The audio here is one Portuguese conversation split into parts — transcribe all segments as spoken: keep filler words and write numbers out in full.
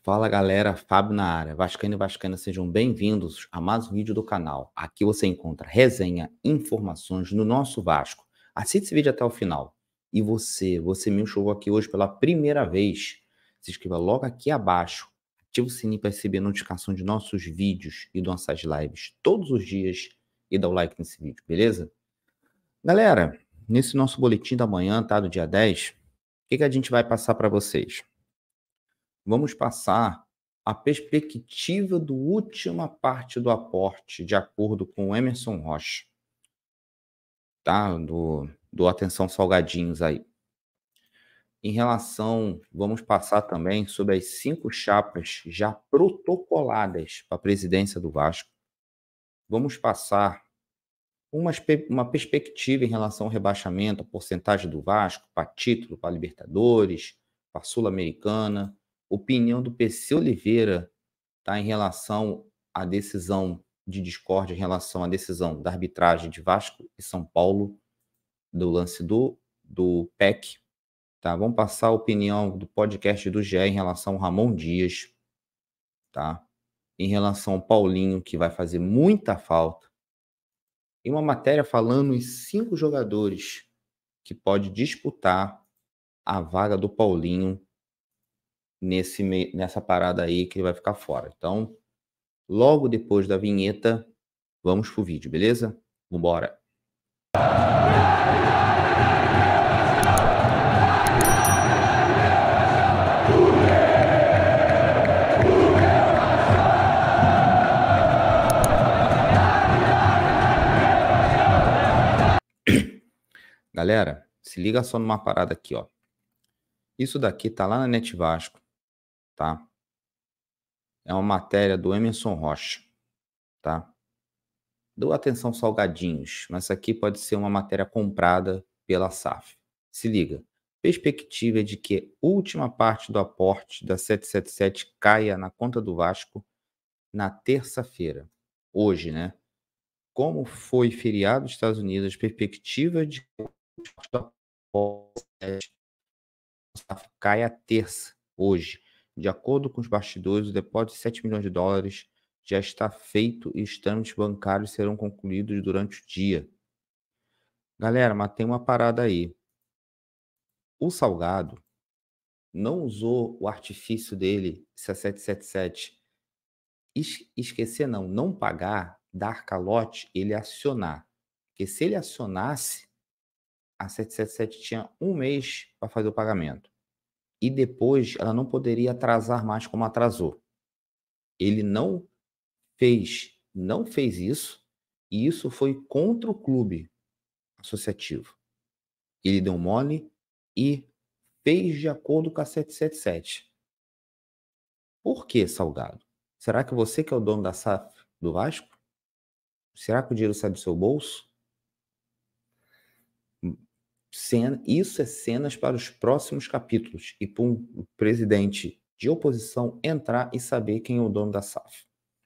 Fala galera, Fábio na área. Vascaíno e Vascaína, sejam bem-vindos a mais um vídeo do canal. Aqui você encontra resenha, informações no nosso Vasco. Assiste esse vídeo até o final. E você, você me chegou aqui hoje pela primeira vez, se inscreva logo aqui abaixo, ativa o sininho para receber notificação de nossos vídeos e de nossas lives todos os dias e dá o like nesse vídeo, beleza? Galera, nesse nosso boletim da manhã, tá, do dia dez, o que, que a gente vai passar para vocês? Vamos passar a perspectiva do última parte do aporte, de acordo com o Emerson Rocha, tá? Do, do Atenção Salgadinhos aí. Em relação, vamos passar também sobre as cinco chapas já protocoladas para a presidência do Vasco. Vamos passar uma, uma perspectiva em relação ao rebaixamento, a porcentagem do Vasco para título, para Libertadores, para Sul-Americana. Opinião do P C Oliveira, tá, em relação à decisão de discórdia, em relação à decisão da arbitragem de Vasco e São Paulo, do lance do, do P E C. Tá? Vamos passar a opinião do podcast do G E em relação ao Ramon Dias, tá? Em relação ao Paulinho, que vai fazer muita falta. E uma matéria falando em cinco jogadores que pode disputar a vaga do Paulinho Nesse, nessa parada aí que ele vai ficar fora. Então, logo depois da vinheta, vamos pro vídeo, beleza? Vambora! Galera, se liga só numa parada aqui, ó. Isso daqui tá lá na Net Vasco, tá? É uma matéria do Emerson Rocha, tá? Do Atenção Salgadinhos, mas isso aqui pode ser uma matéria comprada pela S A F. Se liga. Perspectiva de que última parte do aporte da setecentos e setenta e sete caia na conta do Vasco na terça-feira. Hoje, né? Como foi feriado nos Estados Unidos, perspectiva de que a cai a terça, hoje. De acordo com os bastidores, o depósito de sete milhões de dólares já está feito e os trâmites bancários serão concluídos durante o dia. Galera, mas tem uma parada aí. O Salgado não usou o artifício dele, se a setecentos e setenta e sete es esquecer não, não pagar, dar calote, ele acionar. Porque se ele acionasse, a setecentos e setenta e sete tinha um mês para fazer o pagamento. E depois ela não poderia atrasar mais como atrasou. Ele não fez, não fez isso, e isso foi contra o clube associativo. Ele deu mole e fez de acordo com a setecentos e setenta e sete. Por que, Salgado? Será que você que é o dono da S A F do Vasco? Será que o dinheiro sai do seu bolso? Cena, isso é cenas para os próximos capítulos e para um presidente de oposição entrar e saber quem é o dono da S A F.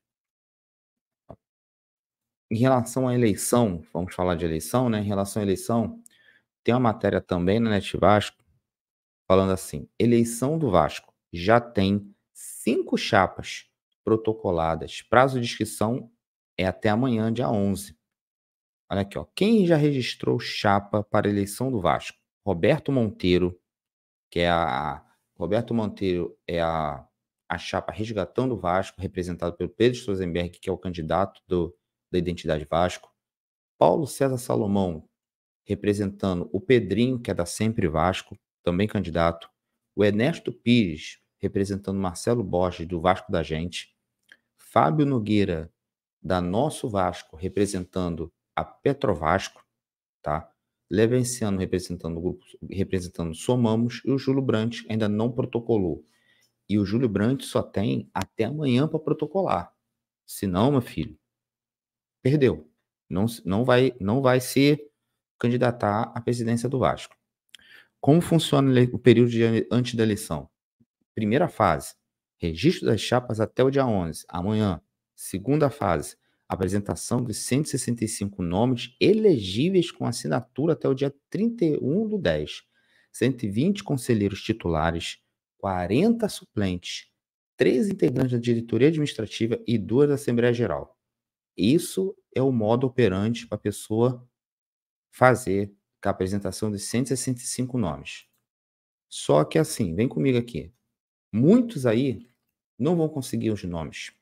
Em relação à eleição, vamos falar de eleição, né? Em relação à eleição, tem uma matéria também na Net Vasco falando assim: eleição do Vasco já tem cinco chapas protocoladas. Prazo de inscrição é até amanhã, dia onze. Olha aqui, ó. Quem já registrou chapa para a eleição do Vasco? Roberto Monteiro, que é a... Roberto Monteiro é a, a chapa Resgatando o Vasco, representado pelo Pedro Strozenberg, que é o candidato do, da Identidade Vasco. Paulo César Salomão, representando o Pedrinho, que é da Sempre Vasco, também candidato. O Ernesto Pires, representando Marcelo Borges, do Vasco da Gente. Fábio Nogueira, da Nosso Vasco, representando a Petrovasco, tá? Levenciano representando o grupo, representando Somamos, e o Júlio Brandt ainda não protocolou. E o Júlio Brandt só tem até amanhã para protocolar. Se não, meu filho, perdeu. Não, não, vai, não vai se candidatar à presidência do Vasco. Como funciona o período de, antes da eleição? Primeira fase, registro das chapas até o dia onze, amanhã. Segunda fase, apresentação de cento e sessenta e cinco nomes elegíveis com assinatura até o dia trinta e um do dez. cento e vinte conselheiros titulares, quarenta suplentes, três integrantes da diretoria administrativa e duas da Assembleia Geral. Isso é o modo operante para a pessoa fazer a apresentação de cento e sessenta e cinco nomes. Só que assim, vem comigo aqui, muitos aí não vão conseguir os nomes,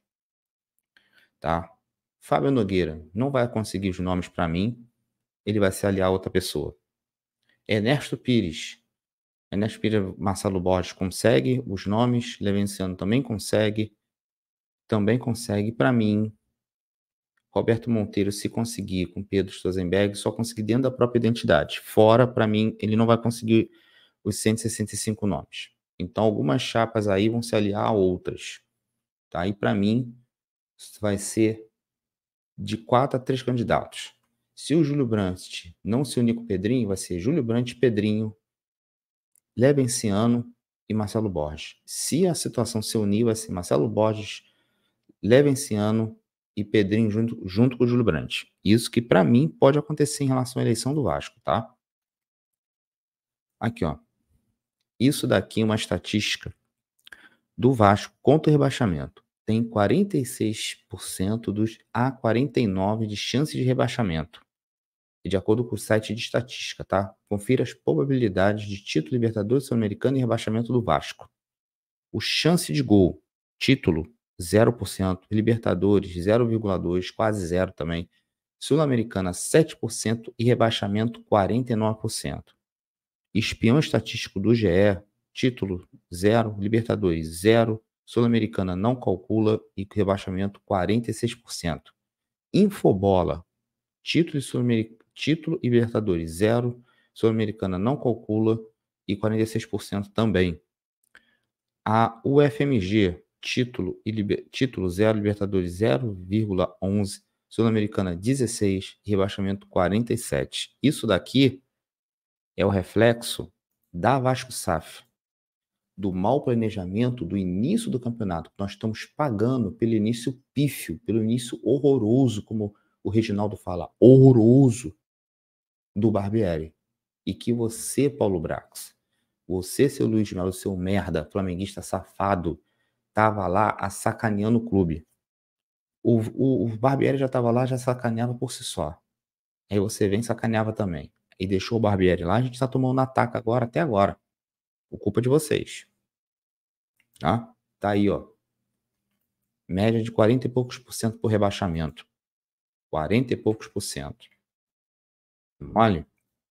tá? Fábio Nogueira não vai conseguir os nomes para mim, ele vai se aliar a outra pessoa. Ernesto Pires, Ernesto Pires, Marcelo Borges consegue os nomes, Levenciano também consegue, também consegue, para mim, Roberto Monteiro, se conseguir com Pedro Stosenberg, só conseguir dentro da própria identidade. Fora, para mim, ele não vai conseguir os cento e sessenta e cinco nomes. Então, algumas chapas aí vão se aliar a outras. Tá? E, para mim, vai ser de quatro a três candidatos. Se o Júlio Brandt não se unir com o Pedrinho, vai ser Júlio Brandt, Pedrinho, Levenciano e Marcelo Borges. Se a situação se unir, vai ser Marcelo Borges, Levenciano e Pedrinho junto, junto com o Júlio Brandt. Isso que, para mim, pode acontecer em relação à eleição do Vasco, tá? Aqui, ó. Isso daqui é uma estatística do Vasco contra o rebaixamento. Tem quarenta e seis por cento dos a quarenta e nove por cento de chances de rebaixamento. E de acordo com o site de estatística, tá? Confira as probabilidades de título Libertadores Sul-Americano e rebaixamento do Vasco. O chance de gol, título, zero por cento. Libertadores, zero vírgula dois por cento, quase zero também. Sul-Americana, sete por cento e rebaixamento, quarenta e nove por cento. Espião estatístico do G E, título, zero. Libertadores, zero. Sul-Americana não calcula e rebaixamento, quarenta e seis por cento. Infobola, título e Sul-Americana. Título e Libertadores, zero. Sul-Americana não calcula e quarenta e seis por cento também. A U F M G, título, e liber... título zero, Libertadores zero vírgula onze, Sul-Americana dezesseis, rebaixamento quarenta e sete. Isso daqui é o reflexo da Vasco S A F, do mau planejamento do início do campeonato. Nós estamos pagando pelo início pífio, pelo início horroroso, como o Reginaldo fala, horroroso, do Barbieri. E que você, Paulo Brax, você, seu Luiz Melo, seu merda, flamenguista safado, tava lá a sacaneando o clube. O, o, o Barbieri já tava lá, já sacaneava por si só. Aí você vem e sacaneava também. E deixou o Barbieri lá, a gente tá tomando ataque agora, até agora. Por culpa de vocês. Tá? Tá aí, ó. Média de quarenta e poucos por cento por rebaixamento. quarenta e poucos por cento. Olha.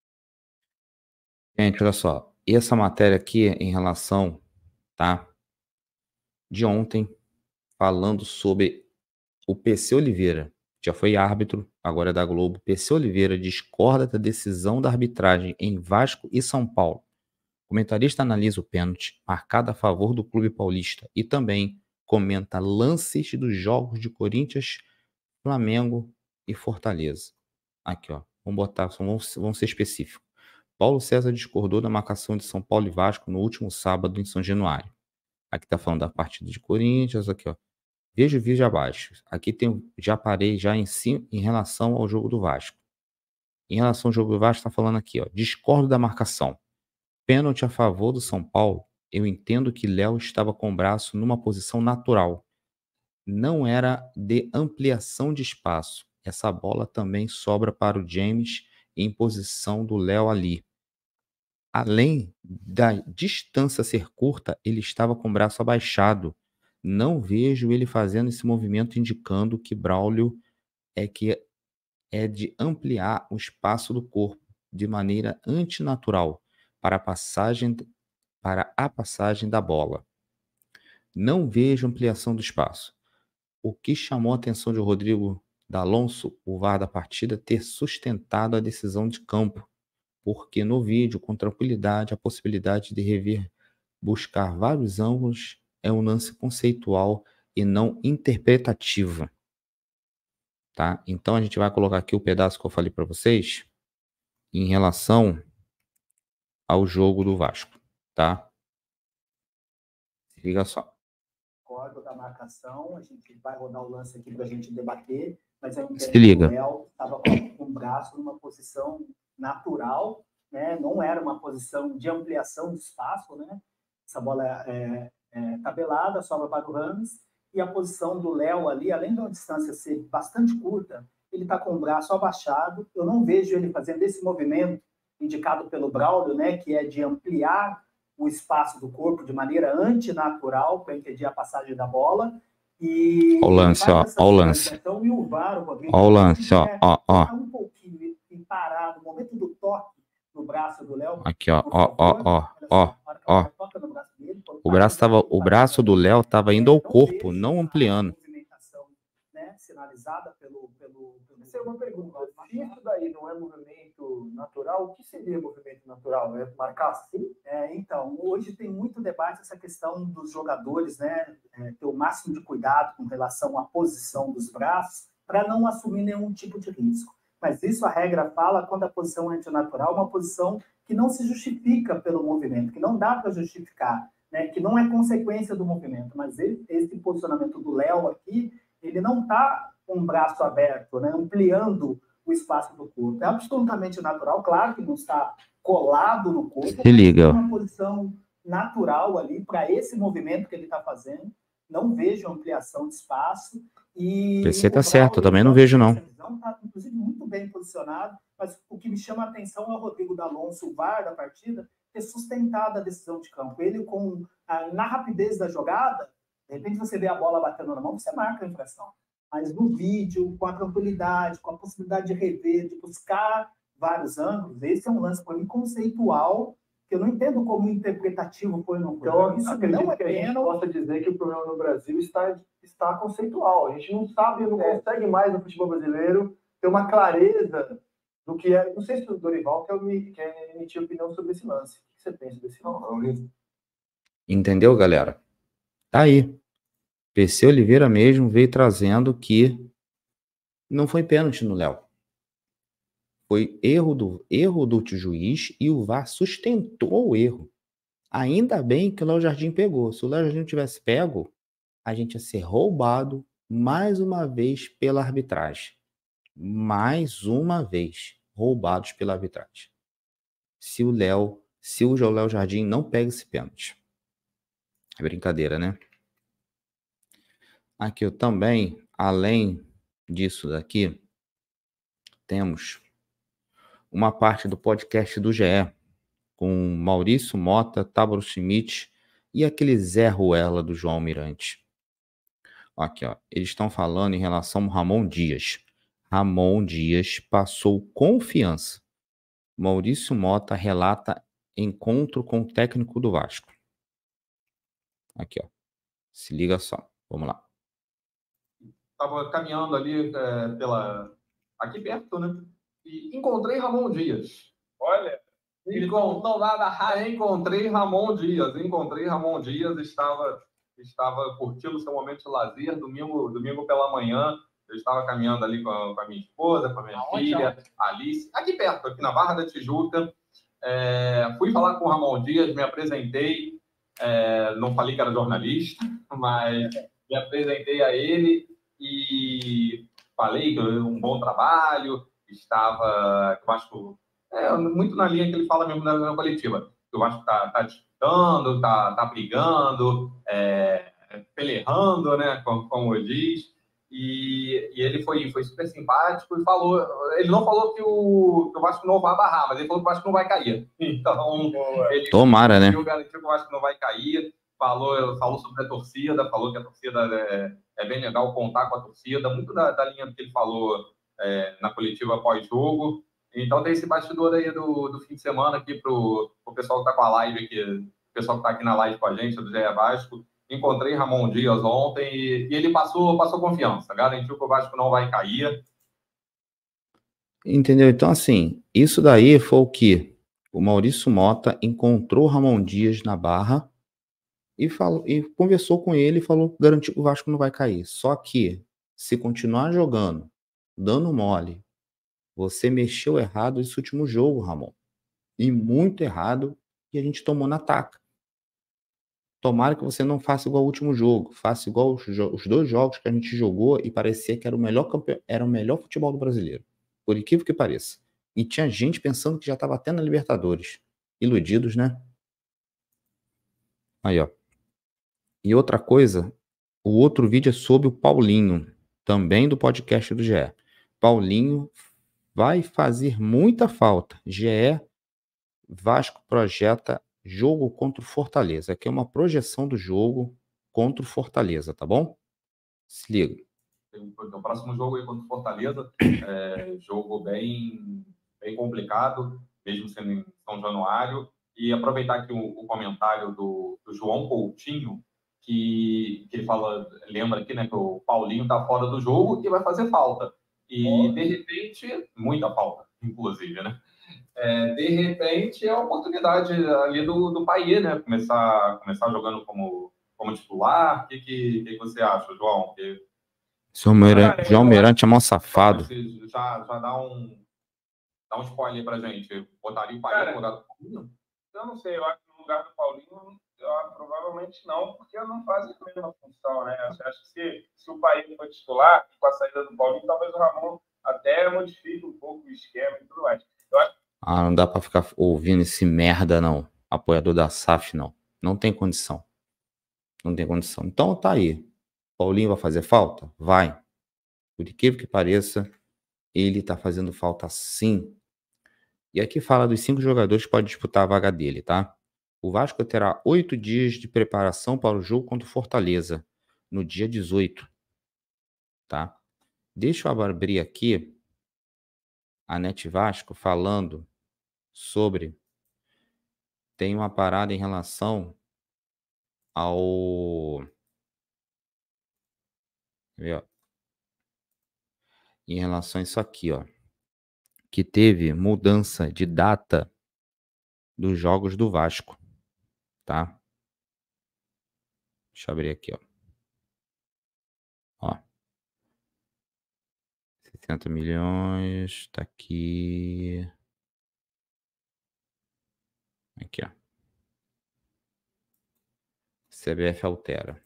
Gente, olha só. Essa matéria aqui em relação, tá? De ontem, falando sobre o P C Oliveira. Já foi árbitro, agora é da Globo. P C Oliveira discorda da decisão da arbitragem em Vasco e São Paulo. O comentarista analisa o pênalti marcado a favor do clube paulista e também comenta lances dos jogos de Corinthians, Flamengo e Fortaleza. Aqui, ó. Vamos botar, vamos, vamos ser específicos. Paulo César discordou da marcação de São Paulo e Vasco no último sábado em São Januário. Aqui tá falando da partida de Corinthians, aqui, ó. Veja o vídeo abaixo. Aqui tem, já parei já em, cima, em relação ao jogo do Vasco. Em relação ao jogo do Vasco, tá falando aqui, ó. Discordo da marcação. Pênalti a favor do São Paulo. Eu entendo que Léo estava com o braço numa posição natural. Não era de ampliação de espaço. Essa bola também sobra para o James em posição do Léo ali. Além da distância ser curta, ele estava com o braço abaixado. Não vejo ele fazendo esse movimento indicando que Braulio é que é de ampliar o espaço do corpo de maneira antinatural para a passagem para a passagem da bola. Não vejo ampliação do espaço. O que chamou a atenção de Rodrigo D'Alonso, o V A R da partida, ter sustentado a decisão de campo, porque no vídeo, com tranquilidade, a possibilidade de rever, buscar vários ângulos é um lance conceitual e não interpretativo. Tá? Então a gente vai colocar aqui o pedaço que eu falei para vocês em relação ao jogo do Vasco, tá? Se liga só. Concordo da marcação, a gente vai rodar o lance aqui para a gente debater, mas eu entendo Se liga. que o Léo estava com o braço numa posição natural, né? Não era uma posição de ampliação de espaço, né? Essa bola é, é, tabelada, sobra para o Rames, e a posição do Léo ali, além de uma distância ser bastante curta, ele está com o braço abaixado. Eu não vejo ele fazendo esse movimento indicado pelo Braulio, né, que é de ampliar o espaço do corpo de maneira antinatural para impedir a passagem da bola. E olha o lance, ó, olha o lance. E o V A R, o Rodrigo, olha o lance, ó, ó, ó. Tá um pouquinho parado no momento do toque no braço do Léo. Aqui, ó, ó, ó, ó, ó, ó. O braço tava, o braço do Léo estava indo ao corpo, não ampliando. Né, sinalizada pelo, pelo, pelo... Essa é uma pergunta. Se isso daí não é movimento natural, o que seria movimento natural? É marcar assim? É, então, hoje tem muito debate essa questão dos jogadores, né, é, ter o máximo de cuidado com relação à posição dos braços para não assumir nenhum tipo de risco. Mas isso a regra fala quando a posição é antinatural, uma posição que não se justifica pelo movimento, que não dá para justificar, né, que não é consequência do movimento. Mas ele, esse posicionamento do Léo aqui, ele não está com o braço aberto, né, ampliando o espaço do corpo. É absolutamente natural, claro que não está colado no corpo, se liga. Mas é uma posição natural ali para esse movimento que ele está fazendo. Não vejo ampliação de espaço. E o P C está certo, eu também não vejo, não. Está, inclusive, muito bem posicionado, mas o que me chama a atenção é o Rodrigo D'Alonso, o V A R da partida, ter sustentado a decisão de campo. Ele, com a, na rapidez da jogada, de repente você vê a bola batendo na mão, você marca a infração. Mas no vídeo, com a tranquilidade, com a possibilidade de rever, de buscar vários ângulos, esse é um lance, para mim, conceitual, que eu não entendo como interpretativo foi no Então, isso não é que a gente possa dizer que o problema no Brasil está, está conceitual. A gente não sabe, não é. consegue mais no futebol brasileiro ter uma clareza do que é. Não sei se o Dorival quer, quer emitir opinião sobre esse lance. O que você pensa desse lance? Entendeu, galera? Tá aí. P C Oliveira mesmo veio trazendo que não foi pênalti no Léo. Foi erro do, erro do juiz e o V A R sustentou o erro. Ainda bem que o Léo Jardim pegou. Se o Léo Jardim não tivesse pego, a gente ia ser roubado mais uma vez pela arbitragem. Mais uma vez, roubados pela arbitragem. Se o Léo, se o Léo Jardim não pega esse pênalti. É brincadeira, né? Aqui eu também, além disso daqui, temos uma parte do podcast do G E, com Maurício Mota, Táboro Schmidt e aquele Zé Ruela do João Mirante. Aqui, ó, eles estão falando em relação ao Ramon Dias. Ramon Dias passou confiança. Maurício Mota relata encontro com o técnico do Vasco. Aqui, ó. Se liga só. Vamos lá. Estava caminhando ali é, pela... aqui perto, né? E encontrei Ramon Dias. Olha, ele não nada raro. Encontrei Ramon Dias. Encontrei Ramon Dias. Estava, estava curtindo seu momento de lazer. Domingo, domingo pela manhã. Eu estava caminhando ali com a, com a minha esposa, com a minha Aonde, filha, aonde? Alice. Aqui perto, aqui na Barra da Tijuca. É, fui falar com o Ramon Dias, me apresentei. É, não falei que era jornalista, mas me apresentei a ele e falei que um bom trabalho. Estava, eu acho, é, muito na linha que ele fala mesmo na, na coletiva. Eu acho que está tá disputando, está tá brigando, é, pelerrando, né, como, como diz. E, e ele foi, foi super simpático e falou... Ele não falou que o, que o Vasco não vai barrar, mas ele falou que o Vasco não vai cair. Então, ele Tomara, né? garantiu que o Vasco não vai cair. Falou, falou sobre a torcida, falou que a torcida é, é bem legal contar com a torcida. Muito da, da linha que ele falou é, na coletiva pós-jogo. Então, tem esse bastidor aí do, do fim de semana aqui para o pessoal que está com a live aqui, o pessoal que está aqui na live com a gente, do G E Vasco. Encontrei Ramon Dias ontem e, e ele passou, passou confiança, garantiu que o Vasco não vai cair. Entendeu? Então, assim, isso daí foi o que o Maurício Mota encontrou Ramon Dias na Barra e, falou, e conversou com ele e falou que garantiu que o Vasco não vai cair. Só que, se continuar jogando, dando mole, você mexeu errado esse último jogo, Ramon. E muito errado, e a gente tomou na taca. Tomara que você não faça igual ao último jogo. Faça igual os, os dois jogos que a gente jogou e parecia que era o melhor campe... era o melhor futebol do brasileiro. Por incrível que pareça. E tinha gente pensando que já estava até na Libertadores. Iludidos, né? Aí, ó. E outra coisa, o outro vídeo é sobre o Paulinho, também do podcast do G E. Paulinho vai fazer muita falta. G E, Vasco projeta jogo contra o Fortaleza. Aqui é uma projeção do jogo contra o Fortaleza, tá bom? Se liga. O próximo jogo aí contra o Fortaleza, é jogo bem, bem complicado, mesmo sendo em São Januário. E aproveitar aqui o, o comentário do, do João Coutinho, que, que ele fala, lembra aqui, né, que o Paulinho tá fora do jogo e vai fazer falta. E, de repente, muita falta, inclusive, né? É, de repente, é a oportunidade ali do, do Payet, né? Começar, começar jogando como, como titular. O que, que, que você acha, João? Que... João Mirante, João Mirante é mó safado. Você já, já dá um, dá um spoiler pra gente. Botaria o Payet no lugar do Paulinho? Eu não sei, eu acho que no lugar do Paulinho, eu, provavelmente não, porque não faz a mesma função, né? Eu acho que se, se o Payet for titular, com a saída do Paulinho, talvez o Ramon até modifique um pouco o esquema e tudo mais. Eu acho... Ah, não dá pra ficar ouvindo esse merda, não. Apoiador da S A F, não. Não tem condição. Não tem condição. Então tá aí. Paulinho vai fazer falta? Vai. Por incrível que pareça, ele tá fazendo falta sim. E aqui fala dos cinco jogadores que podem disputar a vaga dele, tá? O Vasco terá oito dias de preparação para o jogo contra o Fortaleza, no dia dezoito, tá? Deixa eu abrir aqui a Net Vasco falando sobre... Tem uma parada em relação ao... Em relação a isso aqui, ó. Que teve mudança de data dos jogos do Vasco, tá? Deixa eu abrir aqui, ó. Ó. sessenta milhões, tá aqui. Aqui, ó. C B F altera.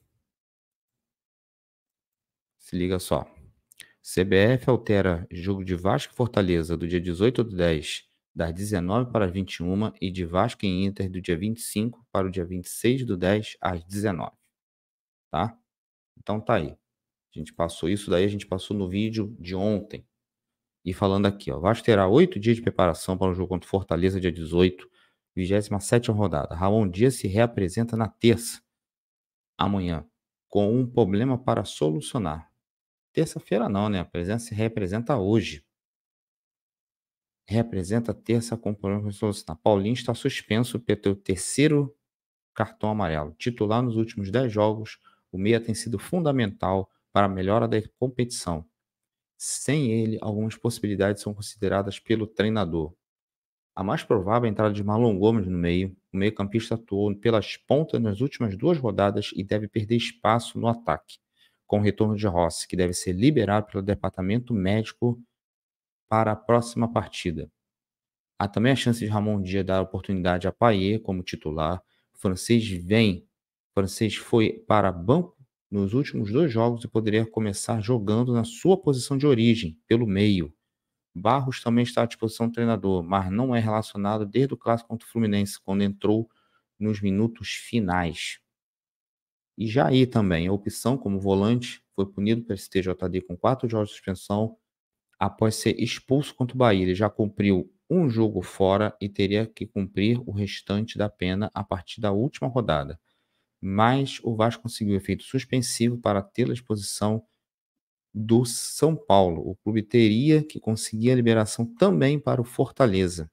Se liga só. C B F altera jogo de Vasco e Fortaleza do dia dezoito do dez, das dezenove para as vinte e uma, e de Vasco e Inter do dia vinte e cinco para o dia vinte e seis do dez às dezenove. Tá? Então tá aí. A gente passou isso daí, a gente passou no vídeo de ontem. E falando aqui, ó, Vasco terá oito dias de preparação para o jogo contra o Fortaleza, dia dezoito, vigésima sétima rodada. Ramon Dias se reapresenta na terça, amanhã, com um problema para solucionar. Terça-feira não, né? A presença se representa hoje. Representa terça com problema para solucionar. Paulinho está suspenso pelo terceiro cartão amarelo. Titular nos últimos dez jogos, o meia tem sido fundamental para a melhora da competição. Sem ele, algumas possibilidades são consideradas pelo treinador. A mais provável é a entrada de Marlon Gomes no meio. O meio-campista atuou pelas pontas nas últimas duas rodadas e deve perder espaço no ataque, com o retorno de Rossi, que deve ser liberado pelo departamento médico para a próxima partida. Há também a chance de Ramon Dias dar oportunidade a Payet como titular. O francês vem, o francês foi para banco nos últimos dois jogos e poderia começar jogando na sua posição de origem, pelo meio. Barros também está à disposição do treinador, mas não é relacionado desde o clássico contra o Fluminense, quando entrou nos minutos finais. E Jair também, a opção como volante, foi punido pelo S T J D com quatro jogos de suspensão após ser expulso contra o Bahia. Ele já cumpriu um jogo fora e teria que cumprir o restante da pena a partir da última rodada. Mas o Vasco conseguiu efeito suspensivo para tê-lo à disposição do São Paulo. O clube teria que conseguir a liberação também para o Fortaleza.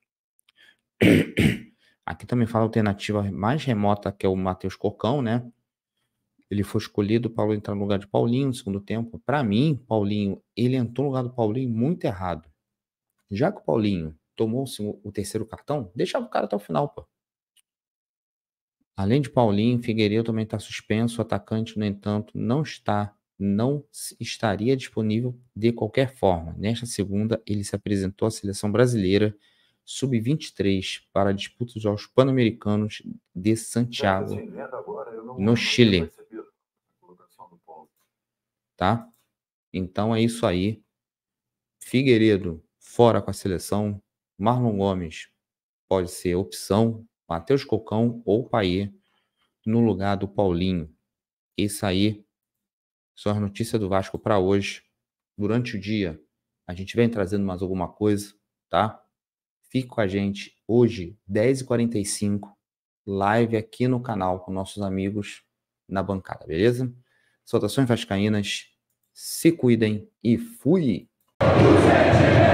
Aqui também fala a alternativa mais remota, que é o Matheus Cocão, né? Ele foi escolhido para entrar no lugar de Paulinho no segundo tempo. Para mim, Paulinho, ele entrou no lugar do Paulinho muito errado. Já que o Paulinho tomou o terceiro cartão, deixava o cara até o final, pô. Além de Paulinho, Figueiredo também está suspenso. O atacante, no entanto, não está, não estaria disponível de qualquer forma. Nesta segunda, ele se apresentou à seleção brasileira sub vinte e três para a disputa dos Jogos Pan-Americanos de Santiago, no Chile. Tá? Então é isso aí. Figueiredo fora com a seleção. Marlon Gomes pode ser opção. Matheus Cocão ou Payet no lugar do Paulinho. Isso aí são as notícias do Vasco para hoje. Durante o dia, a gente vem trazendo mais alguma coisa, tá? Fique com a gente hoje, dez e quarenta e cinco, live aqui no canal com nossos amigos na bancada, beleza? Saudações vascaínas, se cuidem e fui!